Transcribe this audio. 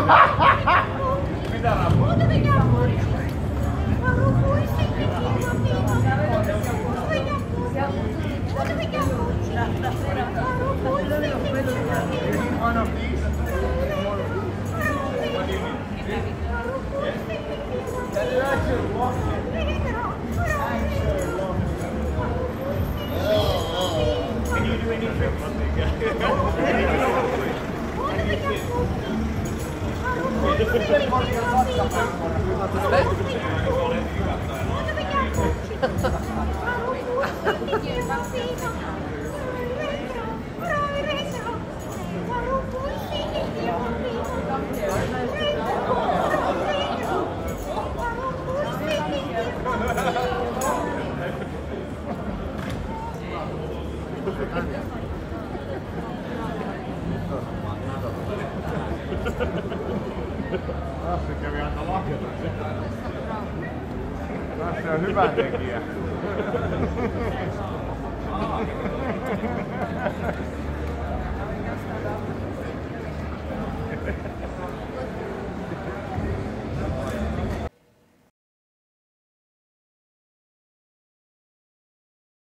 Mitä rapua? One of these. Can you do any tricks? Tässä kävi aika lahjoituksia. Tässä on hyvä tekijä.